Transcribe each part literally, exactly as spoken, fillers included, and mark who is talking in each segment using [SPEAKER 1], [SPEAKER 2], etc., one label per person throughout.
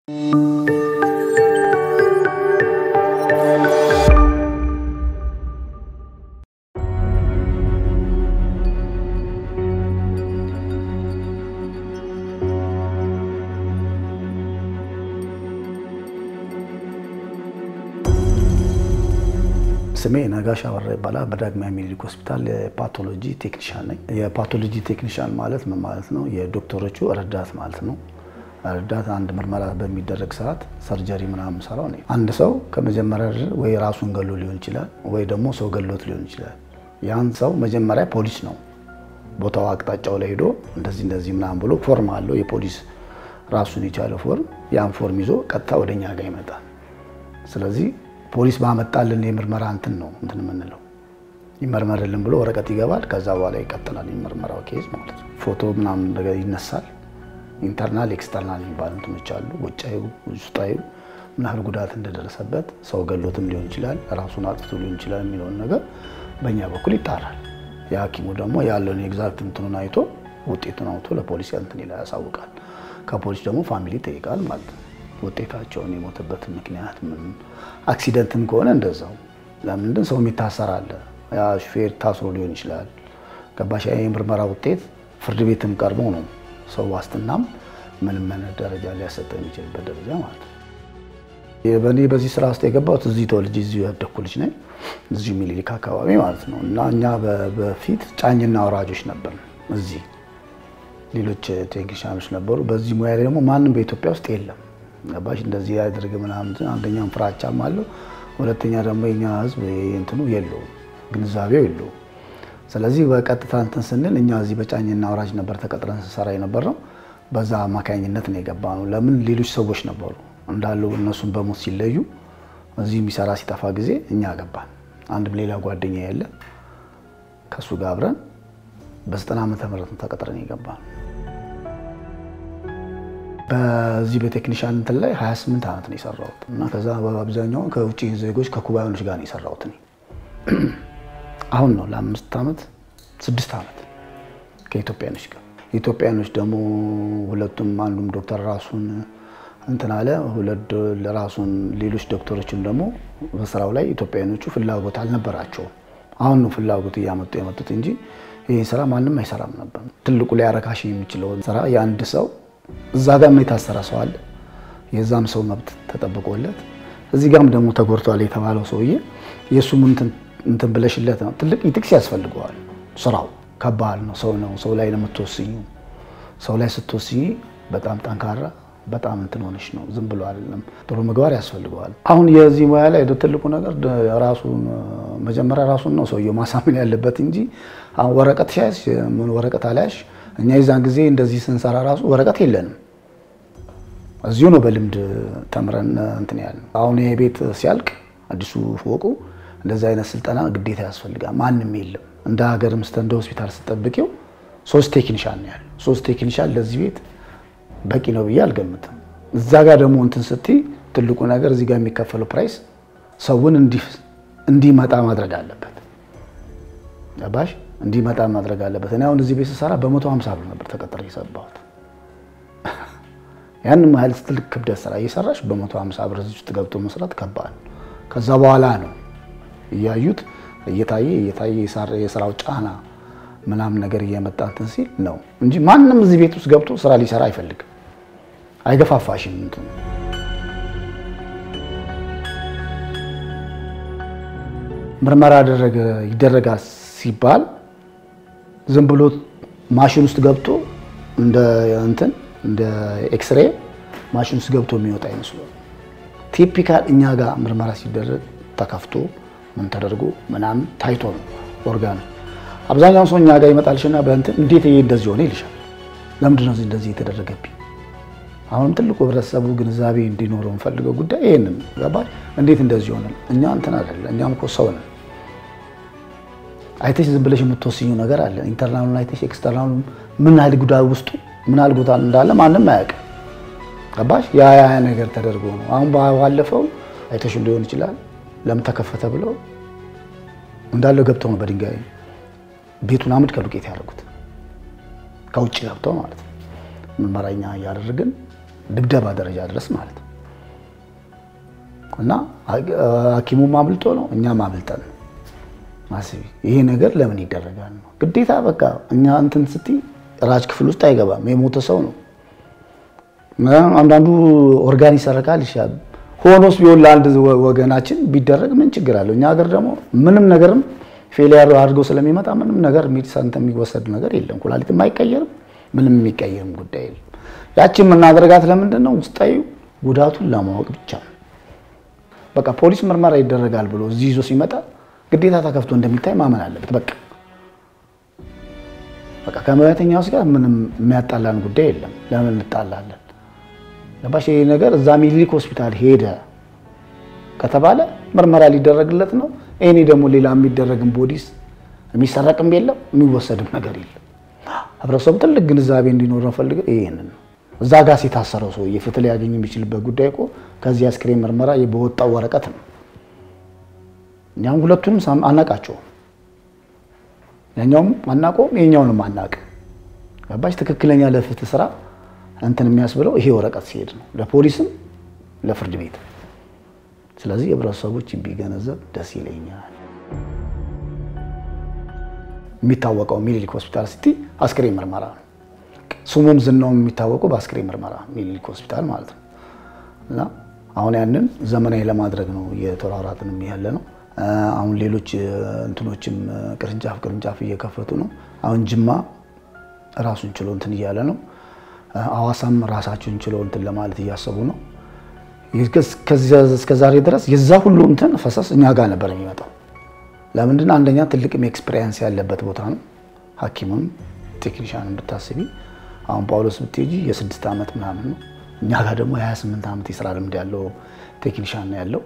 [SPEAKER 1] ስሜ ነጋሽ አበራ ይባላል በዳግማዊ ምኒልክ ሆስፒታል የፓቶሎጂ ቴክኒሻን ነኝ የፓቶሎጂ ቴክኒሻን ማለት ምን ማለት ነው የዶክተሮቹ ረዳት ማለት ነው ረዳት አንድ ምርመራ በሚደረግ ሰዓት ሰርጀሪ ምናምን ሰራው ነው አንድ ሰው ከመጀመሪያ ወይ ራሱን ገሎ ሊሆን ይችላል ወይ ደግሞ ሰው ገሎት ሊሆን ይችላል ያን ሰው መጀመሪያ ፖሊስ ነው ቦታው አቅጣጫው ላይ ሄዶ እንደዚህ እንደዚህ ምናምን ብሎ ፎርም አለው የፖሊስ ራሱን የቻለ ፎርም ያን ፎርም ይዞ ቀጥታ ወደኛ ጋር ይመጣል ስለዚህ ፖሊስ ባመጣልን የምርመራ እንትን ነው እንትን ምንለው ይመርመርልን ብሎ ወረቀት ይገባል ከዛ በኋላ ይቀጥላል የምርመራው ኬዝ ማለት ነው ፎቶ ምናምን ነገር ይነሳል ኢንተርናል ኤክስተርናል ይባላል እንትኖች አሉ ወጫዩ ውስጣዩ ምናል ጉዳት እንደደረሰበት ሰው ገሎትም ሊሆን ይችላል ራሱን አጥፍቶ ሊሆን ይችላል የሚለው ነገር በእኛ በኩል ይጣራል ያኪሙ ደግሞ ያለውን ኤግዛክት እንትኑን አይቶ ውጤቱን አውጥቶ ለፖሊስ እንትን ይላል ያሳውቃል ከፖሊስ ደግሞ ፋሚሊ ጠይቃል ማለት ነው ውጤታቸውን የሞተበት ምክንያት ምን አክሲደንትም ከሆነ እንደዛው ለምን ሰው የሚታሰር አለ ያ ሹፌር ታስሮ ሊሆን ይችላል ከባሻ የምርመራ ውጤት ፍርድ ቤትም ቀርቦ ነው ሰው ዋስትናም ምን ምን ደረጃ ሊያሰጠው የሚችልበት ደረጃ ማለት ነው የበኔ በዚህ ስራ ውስጥ የገባሁት እዚህ ተወልጄ እዚህ ያደኩ ልጅ ነኝ እዚህ ምኒልክ አካባቢ ማለት ነው እና እኛ በፊት ጫኝና አውራጆች ነበር እዚህ ሌሎች ቴክኒሻኖች ነበሩ በዚህ ሙያ ላይ ደግሞ ማንንም በኢትዮጵያ ውስጥ የለም ባሽ እንደዚህ ያደርግ ምናምን አንደኛም ፍራቻም አለው ሁለተኛ ደግሞ የኛ ህዝብ እንትኑ የለው ግንዛቤው የለው ስለዚህ በቀጥታ እንትን ስንል እኛ እዚህ በጫኝና አውራጅ ነበር ተቀጥረን ሰራ የነበረው በዛ ማካኝነት ነው የገባነው ለምን ሌሎች ሰዎች ነበሩ እንዳለው እነሱን በሞት ሲለዩ እዚህ የሚሰራ ሲጠፋ ጊዜ እኛ ገባን አንድ ሌላ ጓደኛ ያለ ከሱ ጋር አብረን በዘጠና ዓመተ ምህረት ተቀጥረን የገባነው በዚህ በቴክኒሻን እንትን ላይ ሃያ ስምንት አመት ነው የሰራሁት እና ከዛ በአብዛኛው ከውጪ ዜጎች ከኩባውያኖች ጋር ነው የሰራሁት ነው አሁን ነው ለአምስት አመት ስድስት አመት ከኢትዮጵያኖች ጋር ኢትዮጵያኖች ደግሞ ሁለቱም አንዱም ዶክተር ራሱን እንትን አለ ሁለት ለራሱን ሌሎች ዶክተሮችም ደግሞ በስራው ላይ ኢትዮጵያኖቹ ፍላጎት አልነበራቸው አሁን ነው ፍላጎት ያመጡ የመጡት እንጂ ይሄ ስራ ማንንም አይሰራም ነበር ትልቁ ላይ አረካሽ የሚችለው ስራ ያንድ ሰው እዛ ጋር ነው የታሰረ ሰው አለ የዛም ሰው መብት ተጠብቆለት እዚህ ጋርም ደግሞ ተጎርቷል የተባለው ሰውዬ የሱም እንትን እንትን ብለሽለት ነው ትልቅ ኢቲክስ ያስፈልገዋል ስራው ከባድ ነው ሰው ነው ሰው ላይ ነው የምትወስኙ ሰው ላይ ስትወስኚ በጣም ጠንካራ በጣም እንትን ሆነሽ ነው ዝም ብሎ አይደለም ጥሩ ምግባር ያስፈልገዋል አሁን የዚህ ሙያ ላይ ትልቁ ነገር ራሱን መጀመሪያ ራሱን ነው ሰውየው ማሳመን ያለበት እንጂ አሁን ወረቀት ሻሽ ምን ወረቀት አላሽ እኛ ይዛን ጊዜ እንደዚህ ስንሰራ ራሱ ወረቀት የለንም እዚሁ ነው በልምድ ተምረን እንትን ያለ አሁን ይሄ ቤት ሲያልቅ አዲሱ ፎቁ እንደዛ አይነት ስልጠና ግዴታ ያስፈልጋል ማንንም የለም እንደ ሀገርም ስተንዶ ሆስፒታል ተጠብቂው ሶስት ቴክኒሻን ነው ያለው ሶስት ቴክኒሻን ለዚህ ቤት በቂ ነው ብዬ አልገምትም እዛ ጋር ደግሞ እንትን ስትይ ትልቁ ነገር እዚህ ጋር የሚከፈለው ፕራይስ ሰውን እንዲ እንዲመጣ ማድረግ አለበት ያባሽ እንዲመጣ ማድረግ አለበት እኔ አሁን እዚህ ቤት ሰራ በመቶ ሃምሳ ብር ነበር ተቀጥሬ የሰራሁት ያን ማህል ትልቅ ክብደት ስራ እየሰራሽ በመቶ ሃምሳ ብር እዚህ ውስጥ ገብቶ መስራት ከባድ ከዛ በኋላ ነው ያዩት እየታየ እየታየ የስራው ጫና ምናምን ነገር እየመጣ እንትን ሲል ነው እንጂ ማንንም እዚህ ቤት ውስጥ ገብቶ ስራ ሊሰራ አይፈልግም አይገፋፋሽም እንትን ምርመራ አደረገ ይደረጋል ሲባል ዝም ብሎ ማሽን ውስጥ ገብቶ እንደ እንትን እንደ ኤክስሬ ማሽን ውስጥ ገብቶ የሚወጣ አይመስልም ቲፒካል እኛ ጋር ምርመራ ሲደረግ ተከፍቶ ምን ተደርጎ ምናምን ታይቶ ነው ኦርጋን አብዛኛው ሰው እኛ ጋር ይመጣልሽና በእንትን እንዴት ይሄ እንደዚህ ሆነ ይልሻል ለምንድን ነው እንደዚህ የተደረገብኝ አሁን ትልቁ ህብረተሰቡ ግንዛቤ እንዲኖረው እንፈልገው ጉዳይ ይሄንን ገባሽ እንዴት እንደዚህ ሆነ እኛ እንትን አይደለ እኛም እኮ ሰው ነን አይተሽ ዝም ብለሽ የምትወስኙ ነገር አለ ኢንተርናሉን አይተሽ ኤክስተርናሉን ምን አለ ጉዳይ ውስጡ ምን አለ ጉዳይ እንዳለ ማንንም አያውቅም ገባሽ ያ ያ ነገር ተደርጎ ነው አሁን ባለፈው አይተሽ ሊሆን ይችላል ለምን ተከፈተ ብለው እንዳለው ገብተው ነው በድንጋይ ቤቱን አምድ ከዱቄት ያደረጉት ከውጭ ገብተው ማለት ነው ምርመራኛ ያደረግን ድብደባ ደረጃ ድረስ ማለት ነው። እና ሐኪሙ ማብልጦ ነው እኛ ማብልጠን ማስቢ ይሄ ነገር ለምን ይደረጋል ነው ግዴታ በቃ እኛ እንትን ስትይ ራጅ ክፍል ውስጥ አይገባም የሞተ ሰው ነው አንዳንዱ ኦርጋን ይሰረቃል ይሻል ሆኖስ ቢሆን ለአንድ ወገናችን ቢደረግ ምን ችግር አለው እኛ ሀገር ደግሞ ምንም ነገርም ፌሊየር አድርጎ ስለሚመጣ ምንም ነገር ሜዲሲን የሚወሰድ ነገር የለም ኩላሊት የማይቀየርም ምንም የሚቀየርም ጉዳይ የለም ያቺን ምናደርጋት ለምንድን ነው ውስጣዩ ጉዳቱን ለማወቅ ብቻ በቃ ፖሊስ ምርመራ ይደረጋል ብሎ እዚህ ይዞ ሲመጣ ግዴታ ተከፍቶ እንደሚታይ ማመን አለበት በቃ በቃ ከመያተኛው ጋር ምንም የሚያጣላን ጉዳይ የለም ለምን እንጣላለን ለባሽ ይሄ ነገር እዛ ሚሊክ ሆስፒታል ሄደ ከተባለ ምርመራ ሊደረግለት ነው እኔ ደግሞ ሌላ የሚደረግም ቦዲስ የሚሰረቅም የለም የሚወሰድም ነገር የለም አብረሰብ ትልቅ ግንዛቤ እንዲኖር ነው ፈልገው ይሄንን እዛ ጋር ሲታሰረው ሰው የፍትል ያገኝ የሚችልበት ጉዳይ እኮ ከዚህ አስክሬን ምርመራ የበወጣው ወረቀት ነው እኛም ሁለቱንም ሳም አናቃቸው ያኛውም አናቆም የኛውንም አናቅ ባሽ ትክክለኛ ለፍትህ ስራ እንትን የሚያስብለው ይሄ ወረቀት ሲሄድ ነው ለፖሊስም ለፍርድ ቤት ስለዚህ የብረሰቦች ቢገነዘብ ደስ ይለኛል የሚታወቀው ሚሊክ ሆስፒታል ሲቲ አስክሬን ምርመራ ሱሙም ዝናው የሚታወቀው በአስክሬን ምርመራ ሚሊክ ሆስፒታል ማለት ነው እና አሁን ያንን ዘመናዊ ለማድረግ ነው የተራራጥን ያለ ነው አሁን ሌሎች እንትኖችም ቅርንጫፍ ቅርንጫፍ እየከፈቱ ነው አሁን ጅማ ራሱን ችሎ እንትን ይያለ ነው አዋሳም ራሳቸውን ችሎ እንትን ለማለት ያያሰቡ ነው ከዚህ እስከ ዛሬ ድረስ የዛ ሁሉ እንትን ፈሰስ እኛ ጋር ነበር የሚመጣው ለምንድነው አንደኛ ትልቅም ኤክስፒሪየንስ ያለበት ቦታ ነው ሐኪሙም ቴክኒሻንም ብታስቢ አሁን ጳውሎስ ብትጂ የስድስት አመት ምናምን ነው እኛ ጋር ደግሞ ሃያ ስምንት አመት የሥራ ልምድ ያለው ቴክኒሻን ነው ያለው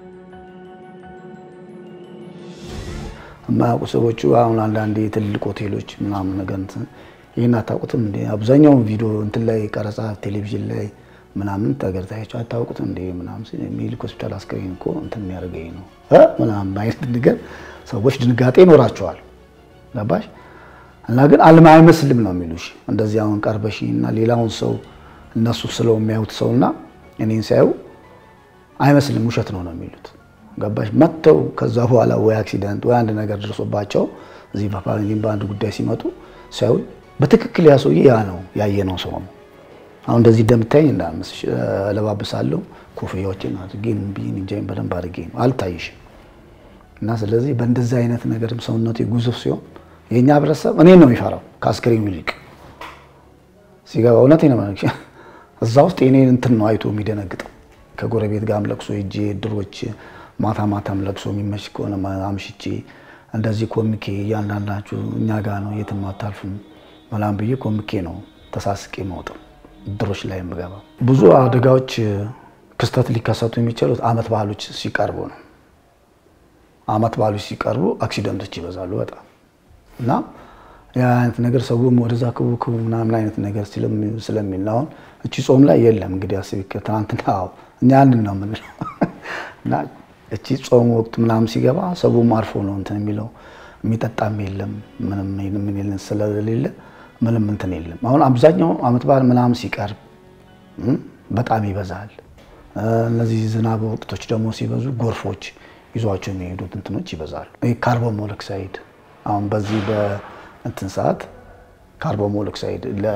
[SPEAKER 1] ማቁ ሰዎቹ አሁን አንዳንዴ ትልቅ ሆቴሎች ምናምን ነገር ይሄን አታውቁትም እንዴ አብዛኛው ቪዲዮ እንትን ላይ ቀረጻ ቴሌቪዥን ላይ ምናምን ተገርታችሁ አታውቁትም እንዴ ምናምን ሚሊክ ሆስፒታል አስክሬን እኮ እንትን የሚያርገኝ ነው እ ምናምን ባይት ነገር ሰዎች ድንጋጤ ይኖራቸዋል ለባሽ እና ግን አልማ አይመስልም ነው የሚሉሽ እንደዚህ አሁን ቀርበሽና ሌላውን ሰው እነሱ ስለው የሚያዩት ሰውና እኔን ሳይው አይመስልም ውሸት ነው ነው የሚሉት ገባሽ መተው ከዛ በኋላ ወይ አክሲደንት ወይ አንድ ነገር ደርሶባቸው እዚህ በፋሚሊም ባንድ ጉዳይ ሲመጡ ሳይው በትክክል ያሰውዬ ያ ነው ያየነው ሰው ነው አሁን እንደዚህ ደምታይ እንዳምስ ለባብሳለሁ ኮፍያዎችን አድርጌን ቢን እንጀን በደንብ አድርጌን አልታይሽ እና ስለዚህ በእንደዛ አይነት ነገርም ሰውነቱ ጉዙፍ ሲሆን የኛ ብረሰብ እኔ ነው የሚፈራው ካስክሬን ይልቅ ሲጋው እውነቴ ነው ማለት እዛ ውስጥ እኔን እንትን ነው አይቶ የሚደነግጠው ከጎረቤት ጋር አምለክሶ እጄ ድሮች ማታ ማታም ለቅሶ የሚመሽ ከሆነ አምሽቼ እንደዚህ ኮሚኬ ያንዳንዳችሁ እኛ ጋር ነው የትም አታልፉም መላም ብዬ ኮሚኬ ነው ተሳስቄ ማውጣው ድሮች ላይ መገባ ብዙ አደጋዎች ክስተት ሊከሰቱ የሚችሉት አመት ባህሎች ሲቀርቡ ነው አመት ባህሎች ሲቀርቡ አክሲደንቶች ይበዛሉ በጣም እና ያ አይነት ነገር ሰውም ወደዛ ከቡኩ ምናምን አይነት ነገር ሲለም ስለሚናው እቺ ጾም ላይ የለም እንግዲህ አስቢከ ትናንትናው እኛ አንድ ነው ምን እና እቺ ጾም ወቅት ምናምን ሲገባ ሰውም አርፎ ነው እንትን የሚለው የሚጠጣም የለም ምንም ምን የለን ስለሌለ ምንም እንትን የለም አሁን አብዛኛው አመት በዓል ምናምን ሲቀርብ በጣም ይበዛል እነዚህ ዝናብ ወቅቶች ደግሞ ሲበዙ ጎርፎች ይዟቸው የሚሄዱት እንትኖች ይበዛሉ ይሄ ካርቦን ሞኖክሳይድ አሁን በዚህ በእንትን ሰዓት ካርቦን ሞኖክሳይድ ለ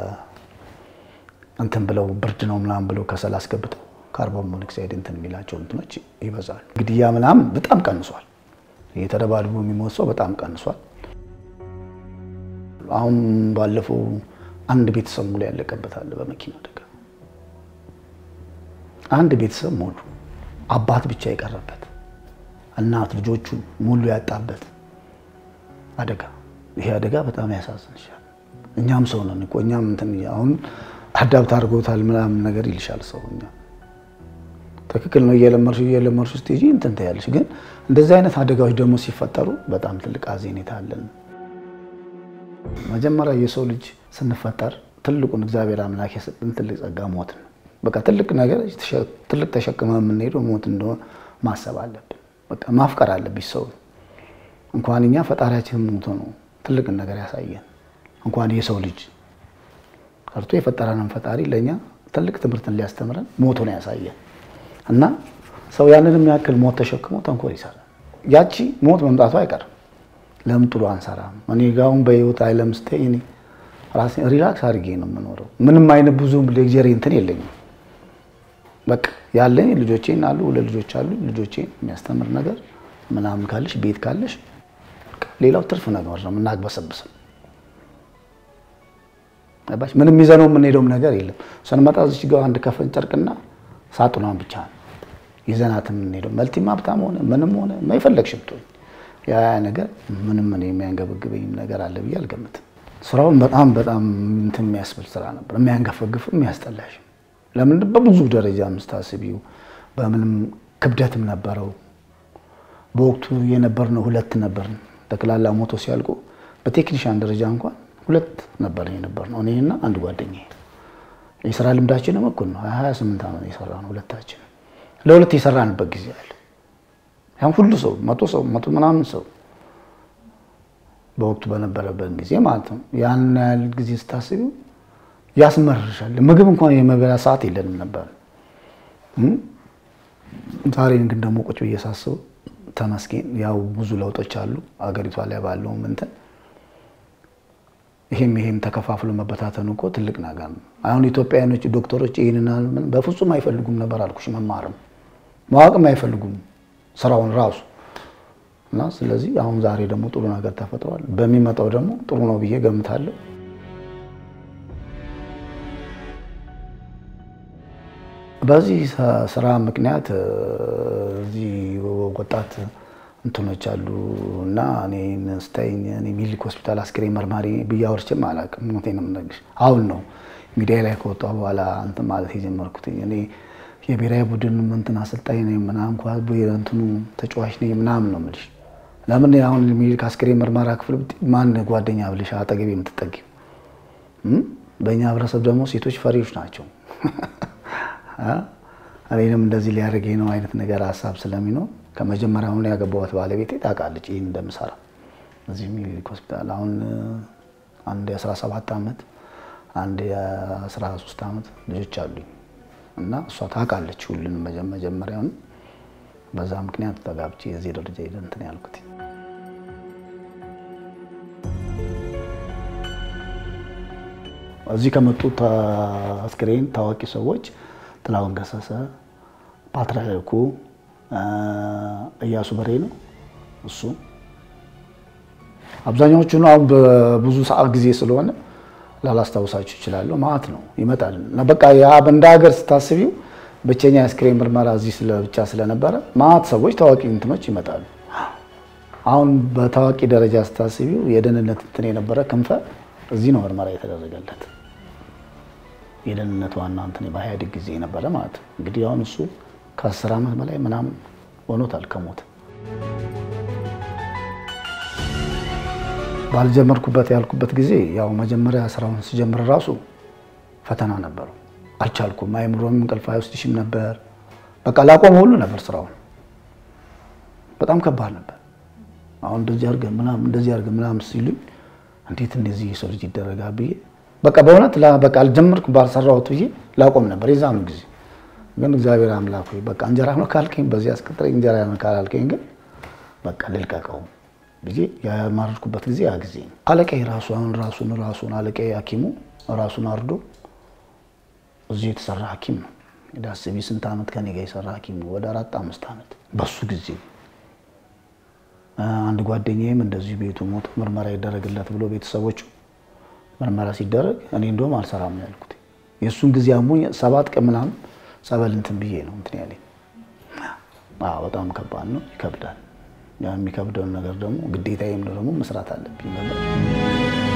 [SPEAKER 1] እንትን ብለው ብርድ ነው ምናምን ብለው ከሰል አስገብተው ካርቦን ሞኖክሳይድ እንትን የሚላቸው እንትኖች ይበዛሉ ግድያ ምናምን በጣም ቀንሷል የተደባልቡ የሚሞተው በጣም ቀንሷል አሁን ባለፈው አንድ ቤተሰብ ሙሉ ያለቀበታል በመኪና አደጋ አንድ ቤተሰብ ሙሉ አባት ብቻ ይቀርበት እናት ልጆቹ ሙሉ ያጣበት አደጋ ይሄ አደጋ በጣም ያሳዝናል እኛም ሰው ነን እኮ እኛም እንትን አሁን አዳብት አድርጎታል ምናምን ነገር ይልሻል ሰውኛ ትክክል ነው እየለመርሽ እየለመርሽ ስትጂ እንትን ታያለሽ ግን እንደዚህ አይነት አደጋዎች ደግሞ ሲፈጠሩ በጣም ትልቅ አዘኔታ አለን መጀመሪያ የሰው ልጅ ስንፈጠር ትልቁን እግዚአብሔር አምላክ የሰጠን ትልቅ ጸጋ ሞት ነው በቃ ትልቅ ነገር ትልቅ ተሸክመ ምን ሄዶ ሞት እንደሆነ ማሰብ አለብን በቃ ማፍቀር አለብኝ ሰው እንኳንኛ ፈጣሪያችን ሞቶ ነው ትልቅ ነገር ያሳየን እንኳን የሰው ልጅ ቀርቶ የፈጠረንን ፈጣሪ ለኛ ትልቅ ትምህርትን ሊያስተምረን ሞቶ ነው ያሳየን እና ሰው ያንንም ያክል ሞት ተሸክሞ ተንኮል ይሰራል ያቺ ሞት መምጣቷ አይቀርም ለምን ጥሩ አንሰራም እኔ ጋውን በህይወት አይለም ስተይ እኔ ራሴ ሪላክስ አድርጌ ነው የምኖረው ምንም አይነት ብዙም ሌክቸሪ እንትን የለኝም በቃ ያለኝ ልጆቼን አሉ ለልጆች አሉ ልጆቼን የሚያስተምር ነገር ምናምን ካለሽ ቤት ካለሽ ሌላው ትርፍ ነገር ነው እናግበሰብስ አባሽ ምንም ይዘነው ምን ሄዶም ነገር የለም ሰንመጣ እዚህ ጋር አንድ ከፈን ጨርቅና ሳጥኗን ብቻ ይዘናት ምን ሄዶ መልቲም ሀብታም ሆነ ምንም ሆነ ማይፈልግሽ ብትሆን ያ ነገር ምንም ምን የሚያንገበግበኝ ነገር አለ ብዬ አልገምትም ስራውን በጣም በጣም እንትን የሚያስብል ስራ ነበር የሚያንገፈግፍ የሚያስጠላሽ ለምን በብዙ ደረጃ መስታስቢው በምንም ክብደትም ነበረው በወቅቱ የነበርነው ሁለት ነበር ተክላላ ሞቶ ሲያልቁ በቴክኒሻን ደረጃ እንኳን ሁለት ነበር የነበርነው እኔና አንድ ጓደኛዬ የሥራ ልምዳችንም እኩል ነው ሃያ ስምንት አመት የሰራነው ሁለታችን ለሁለት የሰራንበት ጊዜ አለ ያን ሁሉ ሰው መቶ ሰው መቶ ምናምን ሰው በወቅቱ በነበረበት ጊዜ ማለት ነው ያን ያህል ጊዜ ስታስቢው ያስመርሻል ምግብ እንኳን የመበላ ሰዓት የለንም ነበር ዛሬ ግን ደግሞ ቁጭ በየሳሰው ተመስገን ያው ብዙ ለውጦች አሉ አገሪቷ ላይ ባለው እንትን ይሄም ይሄም ተከፋፍሎ መበታተኑ እኮ ትልቅ ነገር ነው አሁን ኢትዮጵያኖች ዶክተሮች ይሄንና ምን በፍጹም አይፈልጉም ነበር አልኩሽ መማርም ማወቅም አይፈልጉም ስራውን ራሱ እና ስለዚህ አሁን ዛሬ ደግሞ ጥሩ ነገር ተፈጥሯል በሚመጣው ደግሞ ጥሩ ነው ብዬ ገምታለሁ በዚህ ስራ ምክንያት እዚህ ወጣት እንትኖች አሉና እኔ ስታይኝ እኔ ሚሊክ ሆስፒታል አስክሬን መርማሪ በያወርችም አላውቅም እንቴንም ነግሽ አሁን ነው ሚዲያ ላይ ከወጣው በኋላ አንተ ማለት የጀመርኩት እኔ የብሔራዊ ቡድን እንትን አሰልጣኝ ነኝ ምናምን ኳስ በእንትኑ ተጫዋች ነኝ ምናምን ነው የምልሽ ለምን አሁን ሚሊክ አስክሬን መርማራ ክፍል ማን ጓደኛ ብለሽ አጠገቤ የምትጠጊው በእኛ ህብረተሰብ ደግሞ ሴቶች ፈሪዎች ናቸው አሬንም እንደዚህ ሊያርገኝ ነው አይነት ነገር ሐሳብ ስለሚኖር ከመጀመሪያው ነው ያገባዋት ባለቤቴ ታውቃለች ይሄን እንደምሰራ እዚህ ሚሊክ ሆስፒታል አሁን አንድ አስራ ሰባት አመት አንድ አስራ ሶስት አመት ልጆች አሉኝ እና እሷ ታውቃለች ሁሉንም መጀመሪያው በዛ ምክንያት ተጋብቼ እዚህ ደረጃ ይደንተን ያልኩት እዚህ ከመጡት አስክሬን ታዋቂ ሰዎች ጥላውን ገሰሰ ፓትርያርኩ እያሱ በሬ ነው እሱ አብዛኛዎቹ ነው በብዙ ሰዓት ጊዜ ስለሆነ ላላስታውሳችሁ ይችላል ማለት ነው ይመጣል እና በቃ ያ በእንዳ ሀገር ስታስቢው በቸኛ አስክሬን ምርመራ እዚህ ስለብቻ ስለነበረ ማት ሰዎች ታዋቂ እንትኖች ይመጣሉ አሁን በታዋቂ ደረጃ ስታስቢው የደህንነት እንትን የነበረ ክንፈ እዚህ ነው ምርመራ የተደረገለት የደህንነት ዋና እንትን በኢህአዴግ ጊዜ የነበረ ማለት እንግዲህ አሁን እሱ ከአስር አመት በላይ ምናምን ሆኖታል ከሞት ባልጀመርኩበት ያልኩበት ጊዜ ያው መጀመሪያ ስራውን ሲጀምር ራሱ ፈተና ነበር አልቻልኩም አይምሮም እንቅልፍ አይወስድሽም ነበር በቃ ላቆም ሁሉ ነበር ስራውን በጣም ከባድ ነበር አሁን እንደዚህ አርገ ምናምን እንደዚህ አርገ ምናምን ሲሉ እንዴት እንደዚህ ሰው ልጅ ይደረጋል ብዬ በቃ በእውነት በቃ አልጀመርኩም ባልሰራሁት ብዬ ላቆም ነበር የዛኑ ጊዜ ግን እግዚአብሔር አምላክ ሆይ በቃ እንጀራ ነው ካልከኝ በዚህ አስቀጥረኝ እንጀራ ነው ካላልከኝ ግን በቃ ልልቀቀው ብዬ ያማርኩበት ጊዜ ያ ጊዜ አለቀይ ራሱ አሁን ራሱን ራሱን አለቀይ ሐኪሙ ራሱን አርዶ እዚህ የተሰራ ሐኪም ነው ዳስቢ ስንት አመት ከኔ ጋር የሰራ ሐኪም ነው ወደ አራት አምስት አመት በሱ ጊዜ አንድ ጓደኛዬም እንደዚህ ቤቱ ሞት ምርመራ ይደረግለት ብሎ ቤተሰቦቹ ምርመራ ሲደረግ እኔ እንደውም አልሰራም ያልኩት የሱን ጊዜ አሞኝ ሰባት ቀን ምናምን ጸበል እንትን ብዬ ነው እንትን ያለኝ አዎ በጣም ከባድ ነው ይከብዳል ያ የሚከብደው ነገር ደግሞ ግዴታዬም ነው ደግሞ መስራት አለብኝ ነበር